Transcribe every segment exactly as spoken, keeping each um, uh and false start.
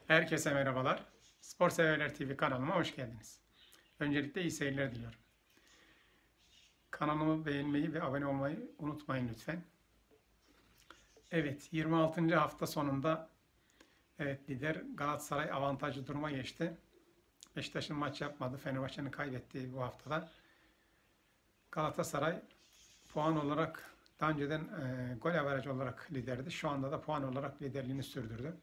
Herkese merhabalar. Spor Severler T V kanalıma hoş geldiniz. Öncelikle iyi seyirler diliyorum. Kanalımı beğenmeyi ve abone olmayı unutmayın lütfen. Evet, yirmi altıncı hafta sonunda evet lider Galatasaray avantajlı duruma geçti. Beşiktaş'ın maç yapmadı. Fenerbahçe'nin kaybettiği bu haftada. Galatasaray puan olarak daha önceden e, gol averajı olarak liderdi. Şu anda da puan olarak liderliğini sürdürdü.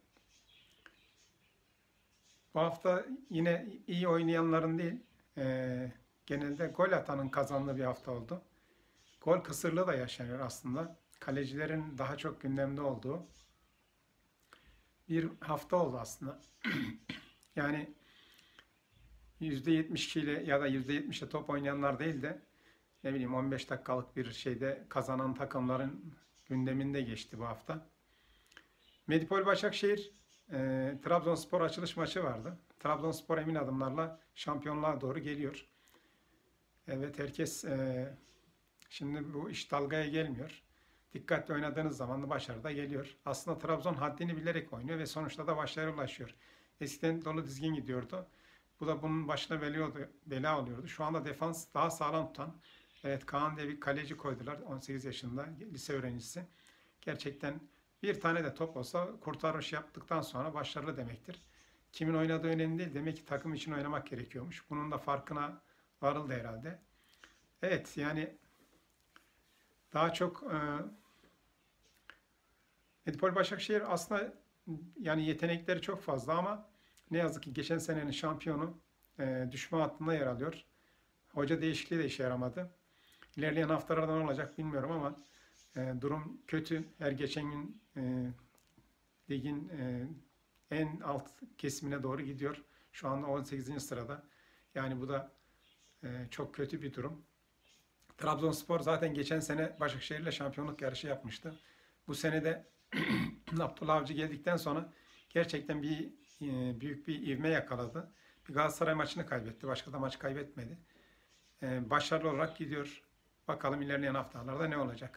Bu hafta yine iyi oynayanların değil, e, genelde gol atanın kazandığı bir hafta oldu. Gol kısırlığı da yaşanıyor aslında. Kalecilerin daha çok gündemde olduğu bir hafta oldu aslında. Yani yüzde yetmiş iki ile ya da yüzde yetmiş ile top oynayanlar değil de ne bileyim on beş dakikalık bir şeyde kazanan takımların gündeminde geçti bu hafta. Medipol Başakşehir e, Trabzonspor açılış maçı vardı. Trabzonspor emin adımlarla şampiyonluğa doğru geliyor. Evet, herkes e, şimdi bu iş dalgaya gelmiyor. Dikkatli oynadığınız zaman da başarı da geliyor. Aslında Trabzon haddini bilerek oynuyor ve sonuçta da başarıya ulaşıyor. Eskiden dolu dizgin gidiyordu. Bu da bunun başına bela, bela oluyordu. Şu anda defans daha sağlam tutan. Evet, Kaan diye bir kaleci koydular. on sekiz yaşında lise öğrencisi. Gerçekten bir tane de top olsa kurtarış yaptıktan sonra başarılı demektir. Kimin oynadığı önemli değil. Demek ki takım için oynamak gerekiyormuş. Bunun da farkına varıldı herhalde. Evet, yani daha çok e, Medipol Başakşehir aslında yani yetenekleri çok fazla ama ne yazık ki geçen senenin şampiyonu e, düşme hattında yer alıyor. Hoca değişikliği de işe yaramadı. İlerleyen haftalarda ne olacak bilmiyorum ama e, durum kötü. Her geçen gün e, ligin e, en alt kesimine doğru gidiyor. Şu anda on sekizinci sırada. Yani bu da e, çok kötü bir durum. Trabzonspor zaten geçen sene Başakşehir'le şampiyonluk yarışı yapmıştı. Bu sene de Abdullah Avcı geldikten sonra gerçekten bir e, büyük bir ivme yakaladı. Bir Galatasaray maçını kaybetti. Başka da maç kaybetmedi. E, başarılı olarak gidiyor. Bakalım ilerleyen haftalarda ne olacak.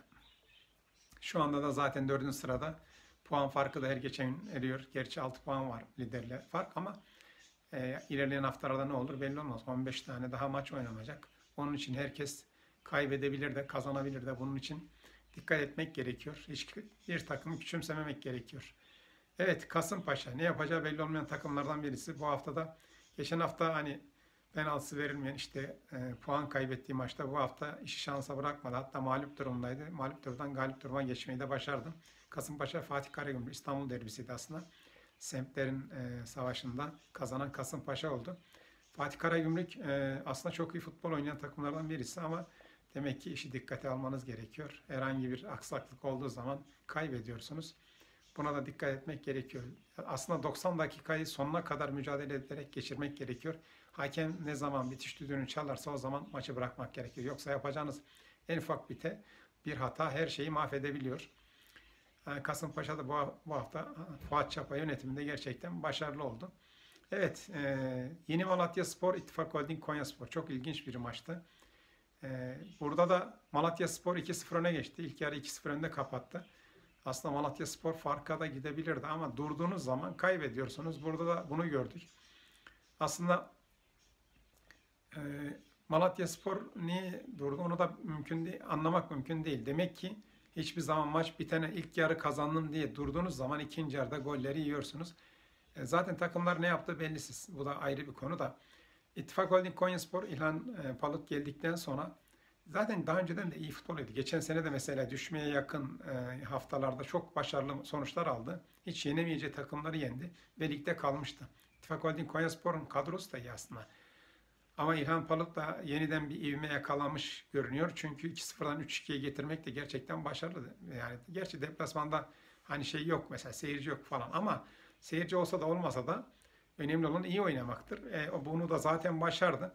Şu anda da zaten dördüncü sırada. Puan farkı da her geçen gün eriyor. Gerçi altı puan var liderle fark ama e, ilerleyen haftalarda ne olur belli olmaz. on beş tane daha maç oynanacak. Onun için herkes kaybedebilir de kazanabilir de, bunun için dikkat etmek gerekiyor. Hiçbir takımı küçümsememek gerekiyor. Evet, Kasımpaşa ne yapacağı belli olmayan takımlardan birisi. Bu haftada geçen hafta hani penaltısı verilmeyen işte e, puan kaybettiği maçta bu hafta işi şansa bırakmadı. Hatta mağlup durumdaydı. Mağlup durumdan galip duruma geçmeyi de başardı. Kasımpaşa Fatih Karagümrük İstanbul derbisiydi aslında. Semtlerin e, savaşında kazanan Kasımpaşa oldu. Fatih Karagümrük e, aslında çok iyi futbol oynayan takımlardan birisi ama demek ki işi dikkate almanız gerekiyor. Herhangi bir aksaklık olduğu zaman kaybediyorsunuz. Buna da dikkat etmek gerekiyor. Aslında doksan dakikayı sonuna kadar mücadele ederek geçirmek gerekiyor. Hakem ne zaman bitiş düdüğünü çalarsa o zaman maçı bırakmak gerekiyor. Yoksa yapacağınız en ufak bite bir hata her şeyi mahvedebiliyor. Kasımpaşa'da bu hafta Fuat Çapa yönetiminde gerçekten başarılı oldu. Evet, e, Yeni Malatyaspor, İttifak Holding Konyaspor çok ilginç bir maçtı. E, burada da Malatyaspor iki sıfır öne geçti. İlk yarı iki sıfır önde kapattı. Aslında Malatyaspor farka da gidebilirdi ama durduğunuz zaman kaybediyorsunuz. Burada da bunu gördük. Aslında e, Malatyaspor niye durdu onu da mümkün değil, anlamak mümkün değil. Demek ki hiçbir zaman maç bitene ilk yarı kazandım diye durduğunuz zaman ikinci yarıda golleri yiyorsunuz. E, zaten takımlar ne yaptığı bellisiz. Bu da ayrı bir konu da. İttifak Holding Konyaspor İlhan e, Palut geldikten sonra zaten daha önceden de iyi futbol oynadı. Geçen sene de mesela düşmeye yakın e, haftalarda çok başarılı sonuçlar aldı. Hiç yenemeyeceği takımları yendi ve ligde kalmıştı. İttifak Holding Konyaspor'un kadrosu da iyi aslında. Ama İlhan Palut da yeniden bir ivme yakalamış görünüyor. Çünkü iki sıfırdan üç ikiye getirmek de gerçekten başarılı. Yani gerçi deplasmanda hani şey yok mesela, seyirci yok falan ama seyirci olsa da olmasa da önemli olan iyi oynamaktır. E, bunu da zaten başardı.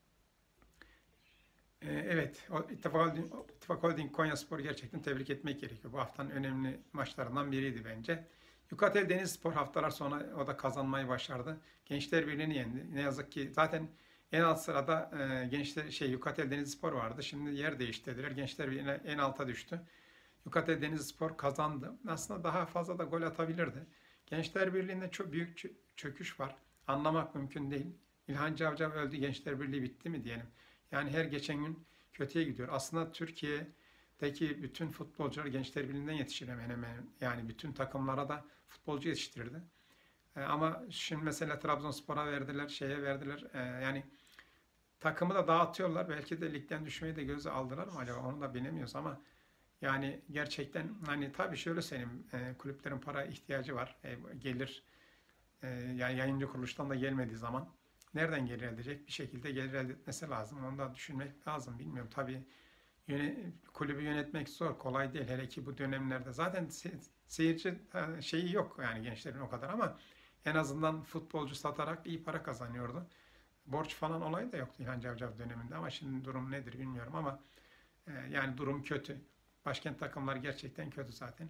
E, evet, o İttifak Holding, İttifak Holding Konyaspor gerçekten tebrik etmek gerekiyor. Bu haftanın önemli maçlarından biriydi bence. Yukatel Denizspor haftalar sonra o da kazanmayı başardı. Gençler Birliği'ni yendi. Ne yazık ki zaten en alt sırada e, Gençler şey Yukatel Denizspor vardı. Şimdi yer değiştirdiler. Gençler Birliği'ne en alta düştü. Yukatel Denizspor kazandı. Aslında daha fazla da gol atabilirdi. Gençler Birliği'nde çok büyük çö- çöküş var. Anlamak mümkün değil. İlhan Cavcav öldü, Gençler Birliği bitti mi diyelim. Yani her geçen gün kötüye gidiyor. Aslında Türkiye'deki bütün futbolcular Gençler Birliği'nden yetişir hemen hemen. Yani bütün takımlara da futbolcu yetiştirirdi. E, ama şimdi mesela Trabzonspor'a verdiler, şeye verdiler. E, yani takımı da dağıtıyorlar. Belki de ligden düşmeyi de göze aldılar mı acaba? Onu da bilemiyoruz ama yani gerçekten hani tabii şöyle söyleyeyim, e, kulüplerin para ihtiyacı var. E, gelir e, yani yayıncı kuruluştan da gelmediği zaman nereden gelir elde edecek? Bir şekilde gelir elde etmesi lazım. Onu da düşünmek lazım. Bilmiyorum tabii yöne, kulübü yönetmek zor, kolay değil. Hele ki bu dönemlerde zaten se- seyirci e, şeyi yok yani gençlerin o kadar ama en azından futbolcu satarak iyi para kazanıyordu. Borç falan olayı da yoktu İlhan Cavcav döneminde ama şimdi durum nedir bilmiyorum ama e, yani durum kötü. Başkent takımlar gerçekten kötü zaten.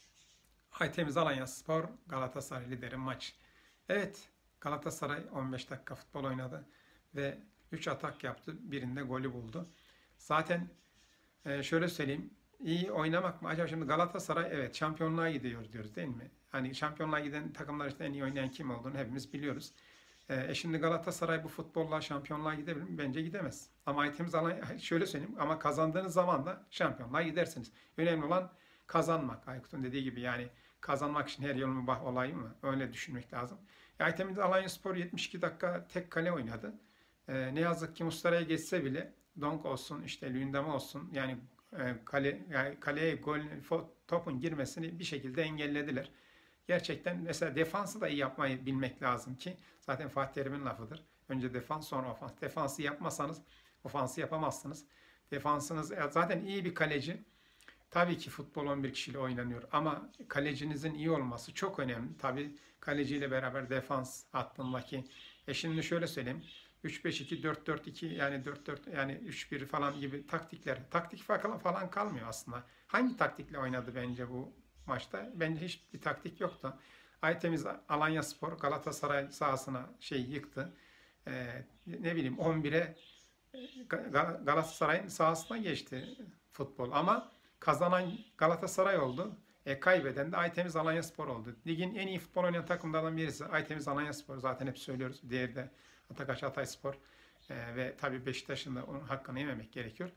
Aytemiz Alanyaspor Galatasaray lideri maç. Evet, Galatasaray on beş dakika futbol oynadı ve üç atak yaptı. Birinde golü buldu. Zaten e, şöyle söyleyeyim. İyi oynamak mı? Acaba şimdi Galatasaray evet şampiyonluğa gidiyor diyoruz değil mi? Hani şampiyonluğa giden takımlar işte en iyi oynayan kim olduğunu hepimiz biliyoruz. E, e şimdi Galatasaray bu futbolla şampiyonluğa gidebilir mi? Bence gidemez. Ama Aytemiz Alanya şöyle söyleyeyim ama kazandığınız zaman da şampiyonluğa gidersiniz. Önemli olan kazanmak. Aykut'un dediği gibi yani kazanmak için her yol mübah olayı mı? Öyle düşünmek lazım. E, Aytemiz Alanyaspor yetmiş iki dakika tek kale oynadı. E, ne yazık ki Muslera'ya geçse bile Donk olsun, işte Luyendama olsun yani e, kale, yani kaleye gol topun girmesini bir şekilde engellediler. Gerçekten mesela defansı da iyi yapmayı bilmek lazım ki zaten Fatih Terim'in lafıdır. Önce defans sonra ofans. Defansı yapmasanız ofansı yapamazsınız. Defansınız zaten iyi bir kaleci. Tabii ki futbol on bir kişiyle oynanıyor ama kalecinizin iyi olması çok önemli. Tabii kaleciyle beraber defans hattındaki. E şimdi şöyle söyleyeyim. üç beş iki, dört dört iki yani dört dört yani üç bir falan gibi taktikler. Taktik falan falan kalmıyor aslında. Hangi taktikle oynadı bence bu maçta? Bence hiçbir taktik yoktu. Aytemiz Alanyaspor Galatasaray sahasına şey yıktı. Ee, ne bileyim on bire Galatasaray'ın sahasına geçti futbol ama kazanan Galatasaray oldu. E, kaybeden de Aytemiz Alanyaspor oldu. Ligin en iyi futbol oynayan takımlardan birisi Aytemiz Alanyaspor. Zaten hep söylüyoruz. Diğeri de Atakaş Hatayspor. E, ve tabii Beşiktaş'ın da onun hakkını yememek gerekiyor.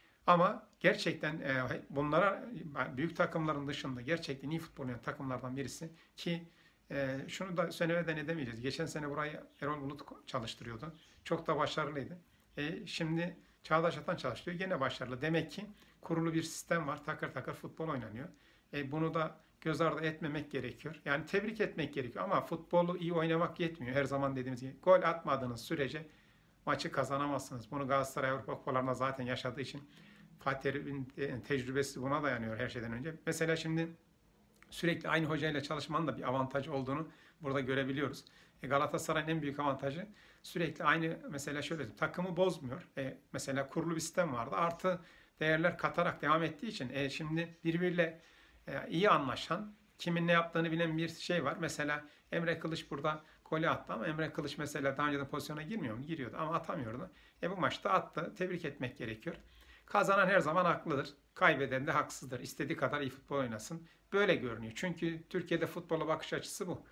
Ama gerçekten e, bunlara büyük takımların dışında gerçekten iyi futbol oynayan takımlardan birisi ki e, şunu da söylemeden edemeyeceğiz. Geçen sene burayı Erol Bulut çalıştırıyordu. Çok da başarılıydı. E, şimdi Çağdaş Atan çalıştırıyor. Gene başarılı. Demek ki kurulu bir sistem var. Takır takır futbol oynanıyor. E, bunu da göz ardı etmemek gerekiyor. Yani tebrik etmek gerekiyor. Ama futbolu iyi oynamak yetmiyor. Her zaman dediğimiz gibi. Gol atmadığınız sürece maçı kazanamazsınız. Bunu Galatasaray Avrupa Kupalarında zaten yaşadığı için Fatih Terim'in tecrübesi buna dayanıyor her şeyden önce. Mesela şimdi sürekli aynı hocayla çalışmanın da bir avantajı olduğunu burada görebiliyoruz. E, Galatasaray'ın en büyük avantajı sürekli aynı mesela şöyle takımı bozmuyor. E, mesela kurulu bir sistem vardı. Artı değerler katarak devam ettiği için e, şimdi birbiriyle e, iyi anlaşan, kimin ne yaptığını bilen bir şey var. Mesela Emre Kılıç burada golü attı ama Emre Kılıç mesela daha önceden pozisyona girmiyor mu? Giriyordu ama atamıyordu. E bu maçta attı. Tebrik etmek gerekiyor. Kazanan her zaman haklıdır. Kaybeden de haksızdır. İstediği kadar iyi futbol oynasın. Böyle görünüyor. Çünkü Türkiye'de futbola bakış açısı bu.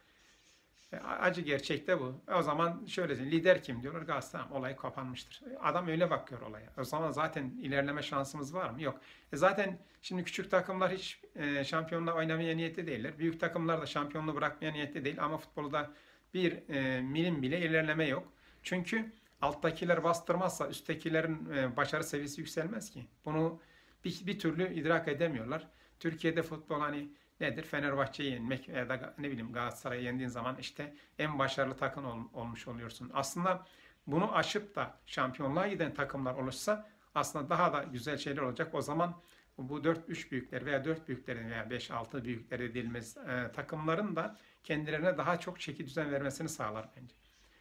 E, acı gerçek de bu. E, o zaman şöyle diyeyim. Lider kim diyorlar? Galatasaray. Olay kapanmıştır. E, adam öyle bakıyor olaya. O zaman zaten ilerleme şansımız var mı? Yok. E, zaten şimdi küçük takımlar hiç e, şampiyonluğa oynamaya niyetli değiller. Büyük takımlar da şampiyonluğu bırakmaya niyetli değil. Ama futbolda bir e, milim bile ilerleme yok. Çünkü alttakiler bastırmazsa üsttekilerin e, başarı seviyesi yükselmez ki. Bunu bir, bir türlü idrak edemiyorlar. Türkiye'de futbol hani nedir? Fenerbahçe'yi yenmek ya da ne bileyim Galatasaray'ı yendiğin zaman işte en başarılı takım ol, olmuş oluyorsun. Aslında bunu aşıp da şampiyonluğa giden takımlar olursa aslında daha da güzel şeyler olacak. O zaman bu dört üç büyükler veya dört büyüklerin veya beş altı büyükler dediğimiz e, takımların da kendilerine daha çok çeki düzen vermesini sağlar bence.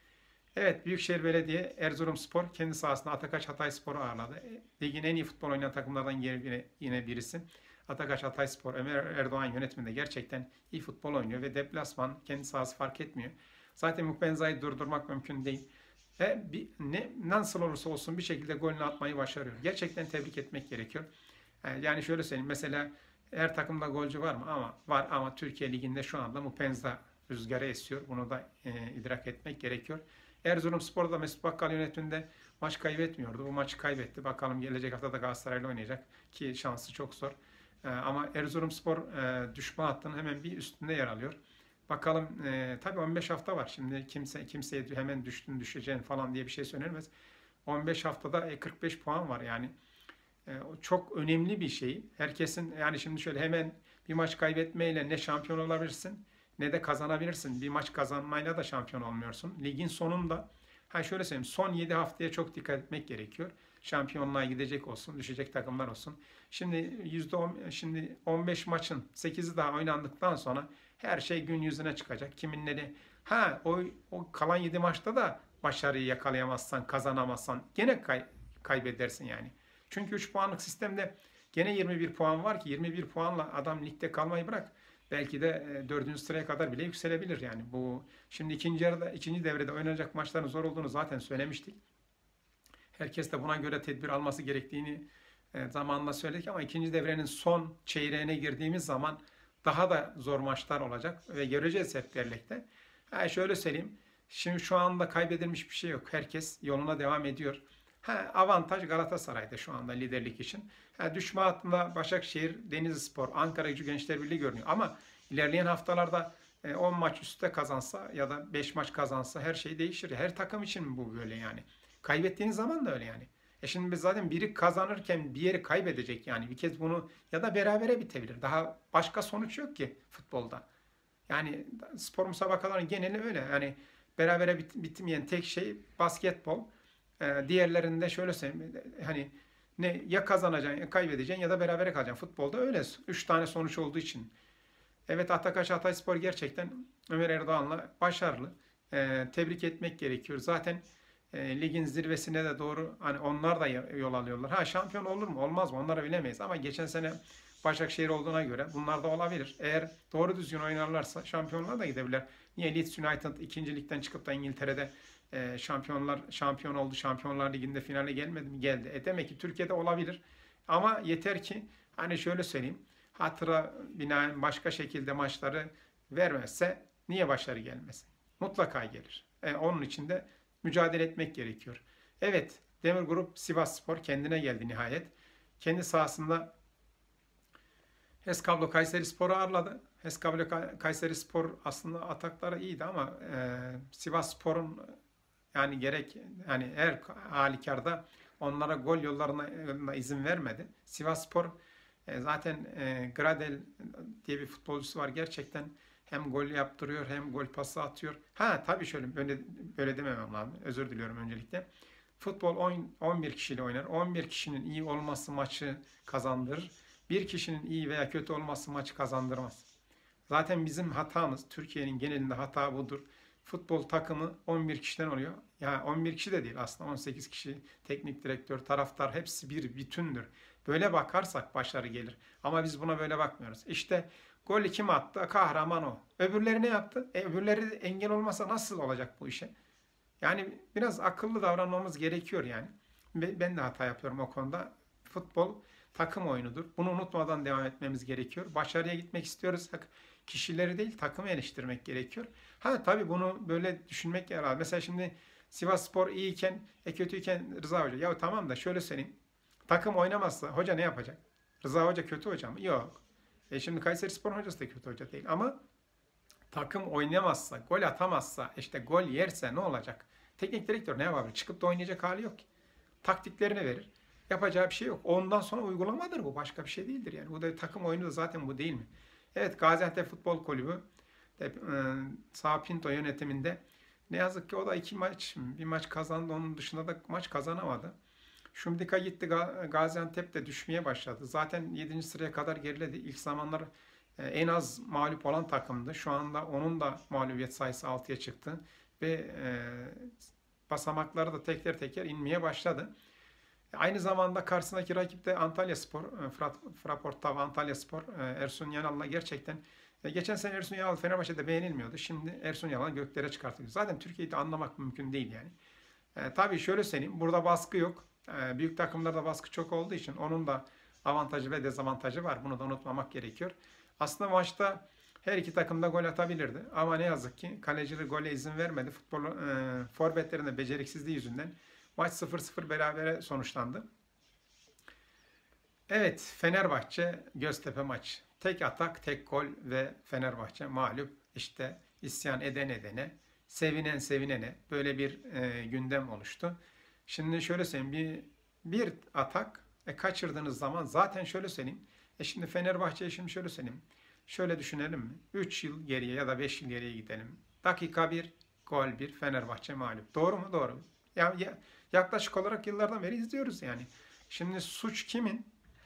Evet, Büyükşehir Belediye Erzurumspor kendi sahasında Atakaş Hatayspor'u ağırladı. Ligin en iyi futbol oynayan takımlardan yine, yine birisi. Atakaş Hatayspor, Ömer Erdoğan yönetiminde gerçekten iyi futbol oynuyor ve deplasman kendi sahası fark etmiyor. Zaten Mukbenza'yı durdurmak mümkün değil. Ve bir, ne, nasıl olursa olsun bir şekilde golünü atmayı başarıyor. Gerçekten tebrik etmek gerekiyor. Yani şöyle söyleyeyim, mesela her takımda golcü var mı? Ama var ama Türkiye Ligi'nde şu anda Mupenza rüzgarı esiyor. Bunu da e, idrak etmek gerekiyor. Erzurumspor'da Mesut Bakkal yönetiminde maç kaybetmiyordu. Bu maçı kaybetti. Bakalım gelecek hafta da Galatasaray'la oynayacak ki şansı çok zor. E, ama Erzurumspor e, düşme hattının hemen bir üstünde yer alıyor. Bakalım e, tabii on beş hafta var. Şimdi kimse kimseye hemen düştün düşeceğin falan diye bir şey söylenmez. on beş haftada kırk beş puan var yani. E, çok önemli bir şey. Herkesin yani şimdi şöyle hemen bir maç kaybetmeyle ne şampiyon olabilirsin ne de kazanabilirsin. Bir maç kazanmayla da şampiyon olmuyorsun. Ligin sonunda ha şöyle söyleyeyim son yedi haftaya çok dikkat etmek gerekiyor. Şampiyonluğa gidecek olsun, düşecek takımlar olsun. Şimdi yüzde on, şimdi on beş maçın sekizi daha oynandıktan sonra her şey gün yüzüne çıkacak. Kiminleri ha o, o kalan yedi maçta da başarıyı yakalayamazsan, kazanamazsan gene kay, kaybedersin yani. Çünkü üç puanlık sistemde gene yirmi bir puan var ki yirmi bir puanla adam ligde kalmayı bırak. Belki de dördüncü sıraya kadar bile yükselebilir yani. Bu şimdi ikinci yarıda, ikinci devrede oynanacak maçların zor olduğunu zaten söylemiştik. Herkes de buna göre tedbir alması gerektiğini zamanla söyledik ama ikinci devrenin son çeyreğine girdiğimiz zaman daha da zor maçlar olacak ve göreceğiz hep birlikte. Ha şöyle söyleyeyim. Şimdi şu anda kaybedilmiş bir şey yok. Herkes yoluna devam ediyor. Ha, avantaj Galatasaray'da şu anda liderlik için. Ha, düşme hattında Başakşehir, Denizlispor, Ankaragücü Gençler Birliği görünüyor. Ama ilerleyen haftalarda on maç üstte kazansa ya da beş maç kazansa her şey değişir. Her takım için bu böyle yani. Kaybettiğiniz zaman da öyle yani. E şimdi biz zaten biri kazanırken bir yeri kaybedecek yani. Bir kez bunu ya da berabere bitebilir. Daha başka sonuç yok ki futbolda. Yani spor müsabakaların geneli öyle. Yani berabere bit bitmeyen tek şey basketbol. Ee, diğerlerinde şöyle söyleyeyim. Hani ne ya kazanacaksın ya kaybedeceksin ya da berabere kalacaksın. Futbolda öyle. Üç tane sonuç olduğu için. Evet Atakaş Hatayspor gerçekten Ömer Erdoğan'la başarılı. Ee, tebrik etmek gerekiyor. Zaten e, ligin zirvesine de doğru hani onlar da yol alıyorlar. Ha şampiyon olur mu olmaz mı onları bilemeyiz ama geçen sene Başakşehir olduğuna göre bunlar da olabilir. Eğer doğru düzgün oynarlarsa şampiyonluğa da gidebilirler. Niye Leeds United ikinci ligden çıkıp da İngiltere'de e, şampiyonlar şampiyon oldu. Şampiyonlar Ligi'nde finale gelmedi mi? Geldi. E demek ki Türkiye'de olabilir. Ama yeter ki hani şöyle söyleyeyim. Hatıra binaen başka şekilde maçları vermezse niye başarı gelmesin? Mutlaka gelir. E, onun için de mücadele etmek gerekiyor. Evet, Demir Grup Sivasspor kendine geldi nihayet. Kendi sahasında HES Kayserispor'u ağırladı. HES Kayserispor aslında atakları iyiydi ama e, Sivasspor'un yani gerek yani her halükarda onlara gol yollarına izin vermedi. Sivasspor e, zaten e, Gradel diye bir futbolcusu var. Gerçekten hem gol yaptırıyor hem gol pası atıyor. Ha tabii şöyle böyle böyle dememem lazım. Özür diliyorum öncelikle. Futbol on bir kişiyle oynar. on bir kişinin iyi olması maçı kazandırır. Bir kişinin iyi veya kötü olması maçı kazandırmaz. Zaten bizim hatamız, Türkiye'nin genelinde hata budur. Futbol takımı on bir kişiden oluyor. Ya yani on bir kişi de değil aslında on sekiz kişi, teknik direktör, taraftar hepsi bir bütündür. Böyle bakarsak başarı gelir. Ama biz buna böyle bakmıyoruz. İşte golü kim attı? Kahraman o. Öbürleri ne yaptı? E, öbürleri engel olmasa nasıl olacak bu işe? Yani biraz akıllı davranmamız gerekiyor yani. Ben de hata yapıyorum o konuda. Futbol takım oyunudur. Bunu unutmadan devam etmemiz gerekiyor. Başarıya gitmek istiyoruz. Kişileri değil takımı eleştirmek gerekiyor. Ha tabii bunu böyle düşünmek gerekiyor. Mesela şimdi Sivasspor iyiyken, e kötüyken Rıza Hoca. Ya tamam da şöyle söyleyeyim. Takım oynamazsa hoca ne yapacak? Rıza Hoca kötü hoca mı? Yok. E şimdi Kayserispor'un hocası da kötü hoca değil. Ama takım oynamazsa, gol atamazsa, işte gol yerse ne olacak? Teknik direktör ne yapabilir? Çıkıp da oynayacak hali yok ki. Taktiklerini verir. Yapacağı bir şey yok. Ondan sonra uygulamadır bu. Başka bir şey değildir yani. Bu da takım oyunu da zaten bu değil mi? Evet Gaziantep Futbol Kulübü de, e, Sağ Pinto yönetiminde ne yazık ki o da iki maç, bir maç kazandı. Onun dışında da maç kazanamadı. Şumdika gitti Gaziantep de düşmeye başladı. Zaten yedinci sıraya kadar geriledi. İlk zamanlar e, en az mağlup olan takımdı. Şu anda onun da mağlubiyet sayısı altıya çıktı. Ve e, basamakları da teker teker inmeye başladı. Aynı zamanda karşısındaki rakip de Antalyaspor, Fraport Tav Antalyaspor, Ersun Yanal'la gerçekten geçen sene Ersun Yanal Fenerbahçe'de beğenilmiyordu. Şimdi Ersun Yanal göklere çıkartılıyor. Zaten Türkiye'yi de anlamak mümkün değil yani. E, tabii şöyle söyleyeyim, burada baskı yok. E, büyük takımlarda baskı çok olduğu için onun da avantajı ve dezavantajı var. Bunu da unutmamak gerekiyor. Aslında maçta Her iki takım da gol atabilirdi. Ama ne yazık ki kalecileri gole izin vermedi. Futbol e, forvetlerin de beceriksizliği yüzünden maç sıfır sıfır berabere sonuçlandı. Evet, Fenerbahçe Göztepe maç. Tek atak, tek gol ve Fenerbahçe mağlup. İşte isyan eden edene, sevinen sevinene böyle bir e, gündem oluştu. Şimdi şöyle söyleyeyim, bir, bir atak e, kaçırdığınız zaman zaten şöyle söyleyeyim. E şimdi Fenerbahçe'ye şimdi şöyle söyleyeyim. Şöyle düşünelim mi? üç yıl geriye ya da beş yıl geriye gidelim. Dakika bir, gol bir, Fenerbahçe mağlup. Doğru mu? Doğru. Ya, ya, yaklaşık olarak yıllardan beri izliyoruz yani. Şimdi suç kimin?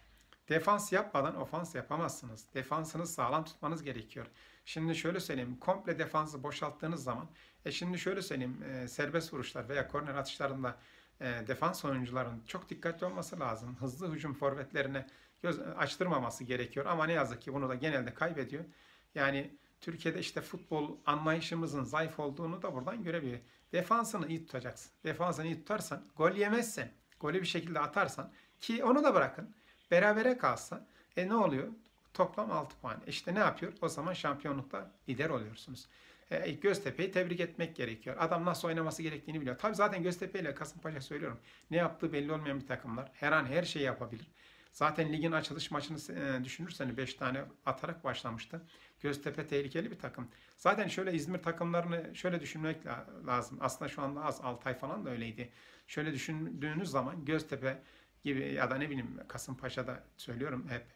Defans yapmadan ofans yapamazsınız. Defansınızı sağlam tutmanız gerekiyor. Şimdi şöyle söyleyeyim, komple defansı boşalttığınız zaman, e şimdi şöyle söyleyeyim, e, serbest vuruşlar veya korner atışlarında e, defans oyuncuların çok dikkatli olması lazım. Hızlı hücum forvetlerine göz açtırmaması gerekiyor. Ama ne yazık ki bunu da genelde kaybediyor. Yani Türkiye'de işte futbol anlayışımızın zayıf olduğunu da buradan görebiliyor. Defansını iyi tutacaksın. Defansını iyi tutarsan, gol yemezsen, golü bir şekilde atarsan, ki onu da bırakın. Berabere kalsa e ne oluyor? Toplam altı puan. İşte ne yapıyor? O zaman şampiyonlukta lider oluyorsunuz. E, Göztepe'yi tebrik etmek gerekiyor. Adam nasıl oynaması gerektiğini biliyor. Tabii zaten Göztepe ile Kasımpaşa söylüyorum. Ne yaptığı belli olmayan bir takımlar. Her an her şeyi yapabilir. Zaten ligin açılış maçını e, düşünürseniz beş tane atarak başlamıştı. Göztepe tehlikeli bir takım. Zaten şöyle İzmir takımlarını şöyle düşünmek lazım. Aslında şu anda az, Altay falan da öyleydi. Şöyle düşündüğünüz zaman Göztepe gibi ya da ne bileyim Kasımpaşa'da söylüyorum hep.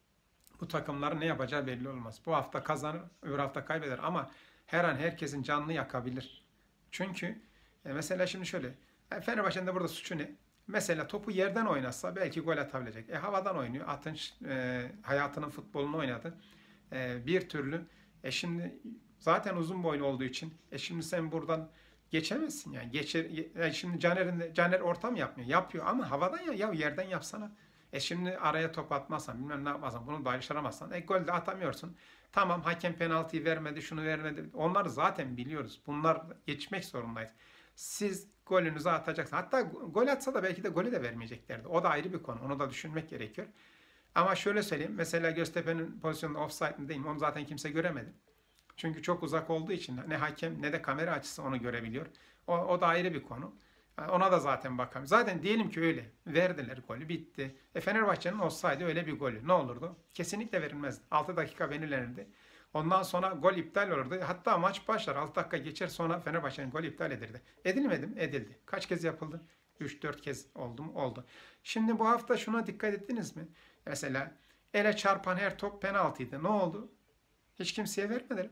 Bu takımların ne yapacağı belli olmaz. Bu hafta kazanır, öbür hafta kaybeder ama her an herkesin canını yakabilir. Çünkü e, mesela şimdi şöyle, e, Fenerbahçe'nin de burada suçu ne? Mesela topu yerden oynasa belki gol atabilecek. E havadan oynuyor. Atın e, hayatının futbolunu oynadı. E, bir türlü. E şimdi zaten uzun boylu olduğu için e şimdi sen buradan geçemezsin yani. Geçer, e şimdi Caner'in de, Caner orta mı yapmıyor? Yapıyor ama havadan ya, ya yerden yapsana. E şimdi araya top atmazsan, bilmem ne yapmazsan, bunu başaramazsan, e gol de atamıyorsun. Tamam, hakem penaltıyı vermedi, şunu vermedi. Onları zaten biliyoruz. Bunlar geçmek zorundayız. Siz golünüzü atacaksınız. Hatta gol atsa da belki de golü de vermeyeceklerdi. O da ayrı bir konu. Onu da düşünmek gerekiyor. Ama şöyle söyleyeyim. Mesela Göztepe'nin pozisyonunda offside mi değil mi? Onu zaten kimse göremedi. Çünkü çok uzak olduğu için ne hakem ne de kamera açısı onu görebiliyor. O, o da ayrı bir konu. Ona da zaten bakalım. Zaten diyelim ki öyle. Verdiler golü, bitti. E Fenerbahçe'nin olsaydı öyle bir golü ne olurdu? Kesinlikle verilmezdi. altı dakika belirlenirdi. Ondan sonra gol iptal olurdu. Hatta maç başlar. altı dakika geçer sonra Fenerbahçe'nin golü iptal edildi. Edilmedi mi? Edildi. Kaç kez yapıldı? üç dört kez oldu mu? Oldu. Şimdi bu hafta şuna dikkat ettiniz mi? Mesela ele çarpan her top penaltıydı. Ne oldu? Hiç kimseye vermediler.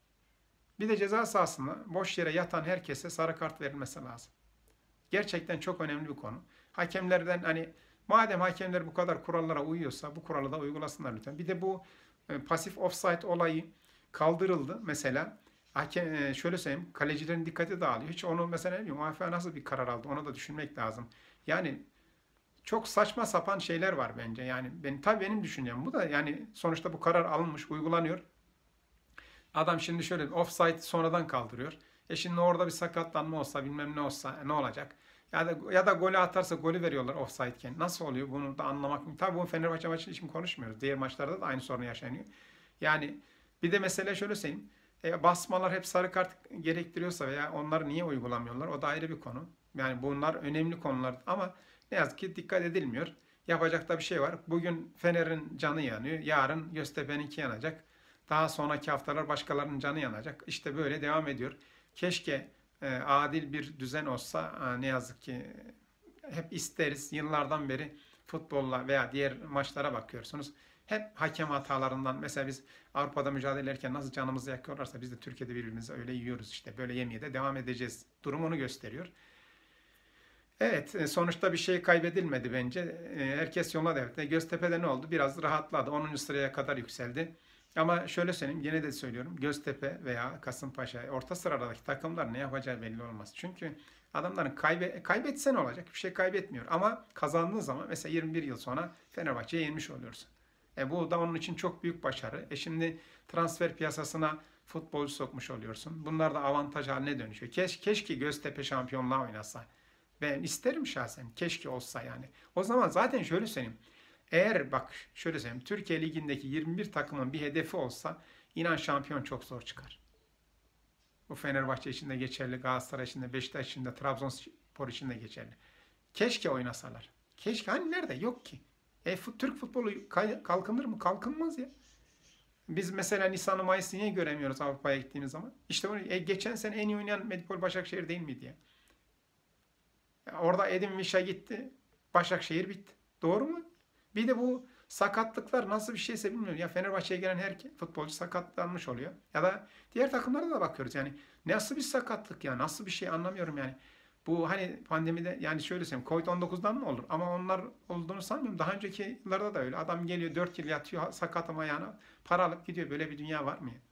Bir de ceza sahasında boş yere yatan herkese sarı kart verilmesi lazım. Gerçekten çok önemli bir konu. Hakemlerden hani madem hakemler bu kadar kurallara uyuyorsa bu kuralı da uygulasınlar lütfen. Bir de bu e, pasif offside olayı kaldırıldı mesela. Hakem, e, şöyle söyleyeyim, kalecilerin dikkati dağılıyor. Hiç onu mesela ne bileyim U E F A nasıl bir karar aldı onu da düşünmek lazım. Yani çok saçma sapan şeyler var bence. Yani ben tabii benim düşüncem bu da yani sonuçta bu karar alınmış, uygulanıyor. Adam şimdi şöyle offside sonradan kaldırıyor. E şimdi orada bir sakatlanma olsa bilmem ne olsa ne olacak? Ya da ya da golü atarsa golü veriyorlar offside'ken. Nasıl oluyor bunu da anlamak mümkün. Tabii bu Fenerbahçe maçı için konuşmuyoruz. Diğer maçlarda da aynı sorun yaşanıyor. Yani bir de mesele şöyle söyleyeyim. E, basmalar hep sarı kart gerektiriyorsa veya onları niye uygulamıyorlar? O da ayrı bir konu. Yani bunlar önemli konular ama ne yazık ki dikkat edilmiyor. Yapacak da bir şey var. Bugün Fener'in canı yanıyor. Yarın Göztepe'ninki yanacak. Daha sonraki haftalar başkalarının canı yanacak. İşte böyle devam ediyor. Keşke e, adil bir düzen olsa. E, ne yazık ki hep isteriz. Yıllardan beri futbolla veya diğer maçlara bakıyorsunuz. Hep hakem hatalarından. Mesela biz Avrupa'da mücadele ederken nasıl canımızı yakıyorlarsa biz de Türkiye'de birbirimizi öyle yiyoruz işte. Böyle yemeye de devam edeceğiz. Durum onu gösteriyor. Evet, e, sonuçta bir şey kaybedilmedi bence. E, Herkes yoluna devam etti. Göztepe'de ne oldu? Biraz rahatladı. onuncu sıraya kadar yükseldi. Ama şöyle söyleyeyim, yine de söylüyorum. Göztepe veya Kasımpaşa orta sıradaki takımlar ne yapacağı belli olmaz. Çünkü adamların kaybe kaybetse ne olacak? Bir şey kaybetmiyor. Ama kazandığı zaman mesela yirmi bir yıl sonra Fenerbahçe'ye yenmiş oluyorsun. E bu da onun için çok büyük başarı. E şimdi transfer piyasasına futbolcu sokmuş oluyorsun. Bunlar da avantaj haline dönüşüyor. Keş, keşke Göztepe şampiyonluğa oynasa. Ben isterim şahsen. Keşke olsa yani. O zaman zaten şöyle söyleyeyim. Eğer bak şöyle söyleyeyim. Türkiye Ligi'ndeki yirmi bir takımın bir hedefi olsa İnan şampiyon çok zor çıkar. Bu Fenerbahçe için de geçerli, Galatasaray için de, Beşiktaş için de, Trabzonspor için de geçerli. Keşke oynasalar. Keşke. Hani nerede? Yok ki. E, Türk futbolu kalkınır mı? Kalkınmaz ya. Biz mesela Nisan'ı Mayıs'ı niye göremiyoruz Avrupa'ya gittiğimiz zaman? İşte onu, e, geçen sene en iyi oynayan Medipol Başakşehir değil miydi ya? Ya orada Edin Visca gitti. Başakşehir bitti. Doğru mu? Bir de bu sakatlıklar nasıl bir şeyse bilmiyorum. Ya Fenerbahçe'ye gelen her futbolcu sakatlanmış oluyor. Ya da diğer takımlara da bakıyoruz. Yani nasıl bir sakatlık ya? Nasıl bir şey anlamıyorum yani. Bu hani pandemide yani şöyle söyleyeyim Covid on dokuzdan mı olur? Ama onlar olduğunu sanmıyorum. Daha önceki yıllarda da öyle. Adam geliyor dört yıl yatıyor sakatım ayağına. Para alıp gidiyor. Böyle bir dünya var mı ya?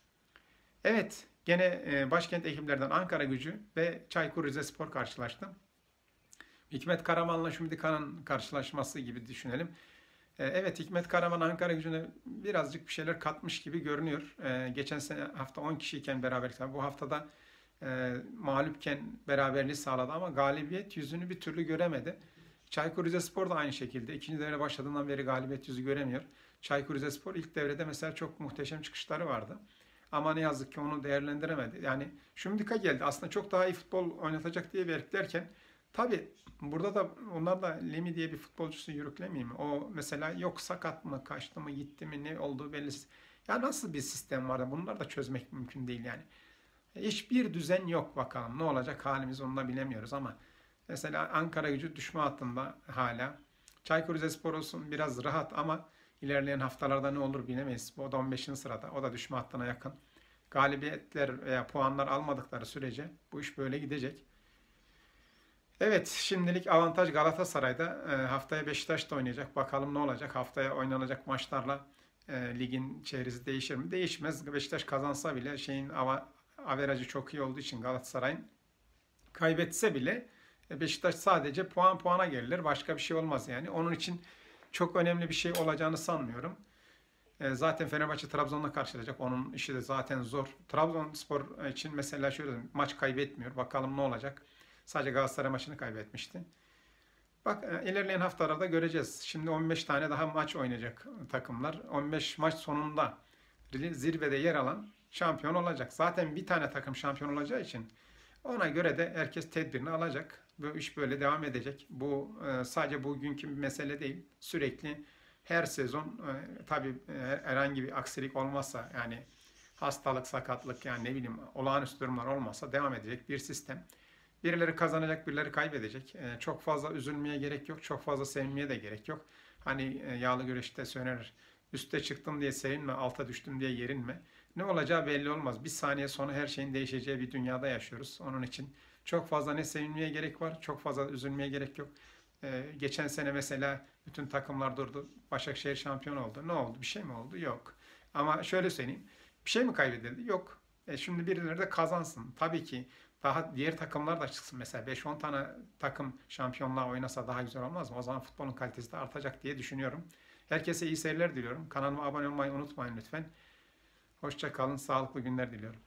Evet. Gene e, başkent ekiplerden Ankaragücü ve Çaykur Rizespor karşılaştı. Hikmet Karaman'la Şumdika'nın karşılaşması gibi düşünelim. E, evet Hikmet Karaman Ankaragücü'ne birazcık bir şeyler katmış gibi görünüyor. E, geçen sene hafta on kişiyken beraber bu haftada e, mağlupken beraberliği sağladı ama galibiyet yüzünü bir türlü göremedi. Çaykur Rizespor da aynı şekilde. İkinci devre başladığından beri galibiyet yüzü göremiyor. Çaykur Rizespor ilk devrede mesela çok muhteşem çıkışları vardı. Ama ne yazık ki onu değerlendiremedi. Yani Şumdika geldi. Aslında çok daha iyi futbol oynatacak diye beklerken tabii burada da onlar da Lemi diye bir futbolcusu yürüklemeyeyim mi? O mesela yok sakat mı, kaçtı mı, gitti mi, ne olduğu belirsiz. Ya nasıl bir sistem var da bunları da çözmek mümkün değil yani. Hiçbir düzen yok bakalım. Ne olacak halimiz onu da bilemiyoruz ama mesela Ankaragücü düşme hattında hala. Çaykur Rizespor olsun biraz rahat ama ilerleyen haftalarda ne olur bilemeyiz. O da on beşinci sırada. O da düşme hattına yakın. Galibiyetler veya puanlar almadıkları sürece bu iş böyle gidecek. Evet, şimdilik avantaj Galatasaray'da. E, haftaya Beşiktaş da oynayacak. Bakalım ne olacak? Haftaya oynanacak maçlarla e, ligin çevresi değişir mi? Değişmez. Beşiktaş kazansa bile şeyin ava, averajı çok iyi olduğu için Galatasaray'ın kaybetse bile Beşiktaş sadece puan puana gerilir. Başka bir şey olmaz yani. Onun için çok önemli bir şey olacağını sanmıyorum. E, zaten Fenerbahçe Trabzon'la karşılayacak. Onun işi de zaten zor. Trabzonspor için mesela şöyle maç kaybetmiyor. Bakalım ne olacak? Sadece Galatasaray maçını kaybetmişti. Bak ilerleyen haftalarda göreceğiz. Şimdi on beş tane daha maç oynayacak takımlar. on beş maç sonunda zirvede yer alan şampiyon olacak. Zaten bir tane takım şampiyon olacağı için ona göre de herkes tedbirini alacak. Bu iş böyle devam edecek. Bu sadece bugünkü bir mesele değil. Sürekli her sezon tabii herhangi bir aksilik olmazsa yani hastalık, sakatlık yani ne bileyim olağanüstü durumlar olmazsa devam edecek bir sistem. Birileri kazanacak, birileri kaybedecek. E, çok fazla üzülmeye gerek yok. Çok fazla sevinmeye de gerek yok. Hani e, yağlı güreşte söylenir. Üste çıktım diye sevinme, alta düştüm diye yerinme. Ne olacağı belli olmaz. Bir saniye sonra her şeyin değişeceği bir dünyada yaşıyoruz. Onun için çok fazla ne sevinmeye gerek var, çok fazla üzülmeye gerek yok. E, geçen sene mesela bütün takımlar durdu. Başakşehir şampiyon oldu. Ne oldu? Bir şey mi oldu? Yok. Ama şöyle söyleyeyim. Bir şey mi kaybedildi? Yok. E şimdi birileri de kazansın. Tabii ki daha diğer takımlar da çıksın. Mesela beş on tane takım şampiyonluğa oynasa daha güzel olmaz mı? O zaman futbolun kalitesi de artacak diye düşünüyorum. Herkese iyi seyirler diliyorum. Kanalıma abone olmayı unutmayın lütfen. Hoşça kalın, sağlıklı günler diliyorum.